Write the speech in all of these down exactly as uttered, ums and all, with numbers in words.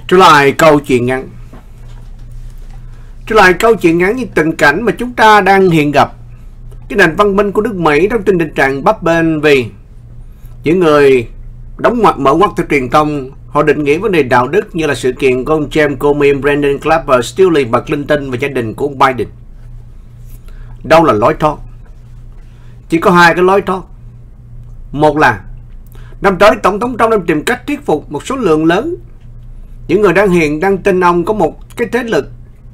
Trở lại câu chuyện ngắn. Trở lại câu chuyện ngắn như tình cảnh mà chúng ta đang hiện gặp. Cái nền văn minh của nước Mỹ trong tình trạng bấp bênh vì những người đóng ngoặt mở ngoặt theo truyền thông, họ định nghĩa vấn đề đạo đức như là sự kiện của ông James Comey, Brandon Clapper, Steele và Clinton và gia đình của ông Biden. Đâu là lối thoát? Chỉ có hai cái lối thoát. Một là năm tới Tổng thống Trump đang tìm cách thuyết phục một số lượng lớn những người đang hiện đang tin ông có một cái thế lực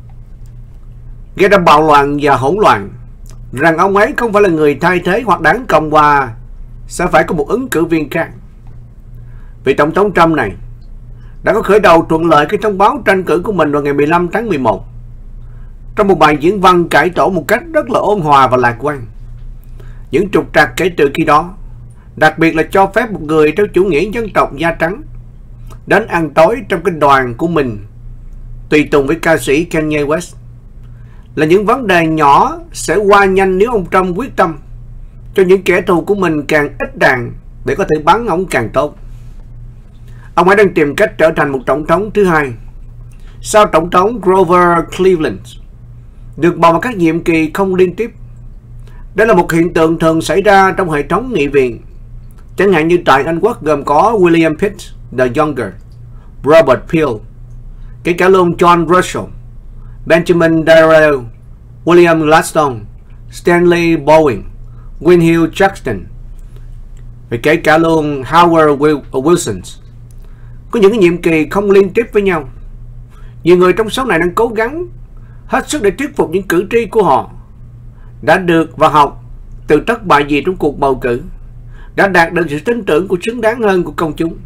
gây ra bạo loạn và hỗn loạn, rằng ông ấy không phải là người thay thế hoặc đảng Cộng hòa sẽ phải có một ứng cử viên khác. Vị Tổng thống Trump này đã có khởi đầu thuận lợi khi thông báo tranh cử của mình vào ngày mười lăm tháng mười một trong một bài diễn văn cải tổ một cách rất là ôn hòa và lạc quan. Những trục trặc kể từ khi đó, đặc biệt là cho phép một người theo chủ nghĩa dân tộc da trắng đến ăn tối trong cái đoàn của mình tùy tùng với ca sĩ Kanye West, là những vấn đề nhỏ sẽ qua nhanh nếu ông Trump quyết tâm cho những kẻ thù của mình càng ít đạn để có thể bắn ông càng tốt. Ông ấy đang tìm cách trở thành một tổng thống thứ hai sau tổng thống Grover Cleveland được bầu vào các nhiệm kỳ không liên tiếp. Đây là một hiện tượng thường xảy ra trong hệ thống nghị viện, chẳng hạn như tại Anh Quốc gồm có William Pitt the Younger, Robert Peel, kể cả luôn John Russell, Benjamin Darrell, William Gladstone, Stanley Bowen, Winfield Jackson, và kể cả luôn Howard Wilson. Có những cái nhiệm kỳ không liên tiếp với nhau. Nhiều người trong số này đang cố gắng hết sức để thuyết phục những cử tri của họ đã được và học từ thất bại gì trong cuộc bầu cử, đã đạt được sự tin tưởng của xứng đáng hơn của công chúng.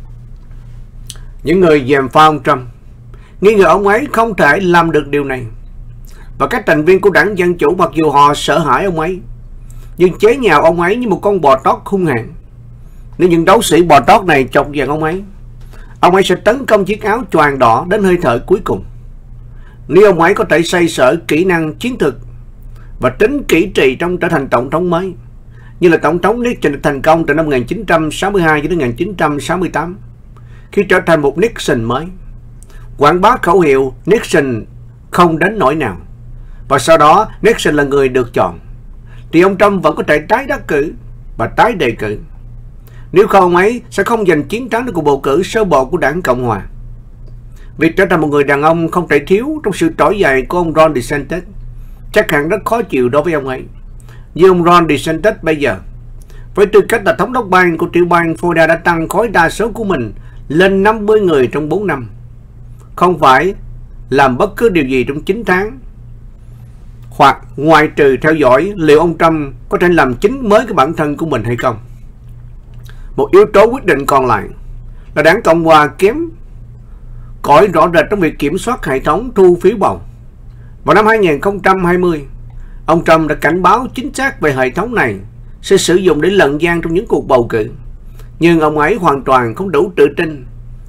Những người gièm pha ông Trump nghi ngờ ông ấy không thể làm được điều này, và các thành viên của đảng Dân Chủ mặc dù họ sợ hãi ông ấy nhưng chế nhạo ông ấy như một con bò tót hung hãn. Nếu những đấu sĩ bò tót này chọc vào ông ấy, ông ấy sẽ tấn công chiếc áo choàng đỏ đến hơi thở cuối cùng. Nếu ông ấy có thể xoay sở kỹ năng chiến thuật và tính kỹ trị trong trở thành tổng thống mới, như là tổng thống Nixon thành công từ năm một nghìn chín trăm sáu mươi hai cho đến một nghìn chín trăm sáu mươi tám, khi trở thành một Nixon mới, quảng bá khẩu hiệu Nixon không đến nỗi nào, và sau đó Nixon là người được chọn, thì ông Trump vẫn có thể tái đắc cử và tái đề cử. Nếu không, ông ấy sẽ không giành chiến thắng trong cuộc bầu cử sơ bộ của đảng Cộng hòa. Việc trở thành một người đàn ông không thể thiếu trong sự trỗi dậy của ông Ron DeSantis chắc hẳn rất khó chịu đối với ông ấy. Như ông Ron DeSantis bây giờ, với tư cách là thống đốc bang của tiểu bang Florida, đã tăng khối đa số của mình lên năm mươi người trong bốn năm, không phải làm bất cứ điều gì trong chín tháng, hoặc ngoại trừ theo dõi liệu ông Trump có thể làm chính mới cái bản thân của mình hay không. Một yếu tố quyết định còn lại là đảng Cộng hòa kém cỏi rõ rệt trong việc kiểm soát hệ thống thu phiếu bầu. Vào năm hai nghìn không trăm hai mươi, ông Trump đã cảnh báo chính xác về hệ thống này sẽ sử dụng để lận gian trong những cuộc bầu cử, nhưng ông ấy hoàn toàn không đủ tự tin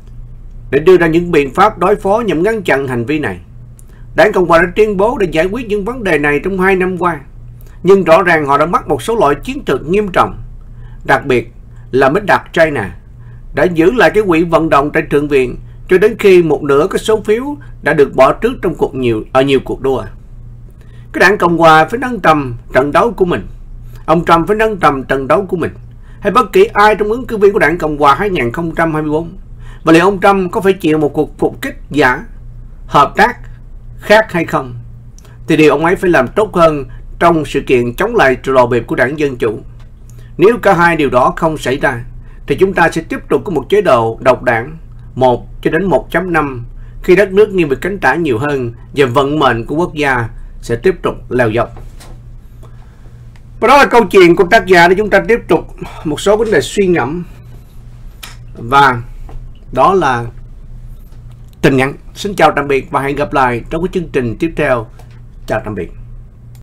để đưa ra những biện pháp đối phó nhằm ngăn chặn hành vi này. Đảng Cộng hòa đã tuyên bố để giải quyết những vấn đề này trong hai năm qua, nhưng rõ ràng họ đã mắc một số loại chiến thuật nghiêm trọng, đặc biệt là Mỹ Đặc China đã giữ lại cái quỹ vận động tại Thượng viện cho đến khi một nửa cái số phiếu đã được bỏ trước trong cuộc nhiều ở nhiều cuộc đua. Cái đảng Cộng hòa phải nâng tầm trận đấu của mình, ông Trump phải nâng tầm trận đấu của mình, hay bất kỳ ai trong ứng cử viên của đảng Cộng hòa hai nghìn không trăm hai mươi tư. Và liệu ông Trump có phải chịu một cuộc phục kích giả hợp tác khác hay không, thì điều ông ấy phải làm tốt hơn trong sự kiện chống lại lò bịp của đảng Dân Chủ. Nếu cả hai điều đó không xảy ra, thì chúng ta sẽ tiếp tục có một chế độ độc đảng một cho đến một chấm năm, khi đất nước nghiêng về cánh tả nhiều hơn và vận mệnh của quốc gia sẽ tiếp tục leo dốc. Và đó là câu chuyện của tác giả để chúng ta tiếp tục một số vấn đề suy ngẫm, và đó là tin ngắn. Xin chào tạm biệt và hẹn gặp lại trong cái chương trình tiếp theo. Chào tạm biệt.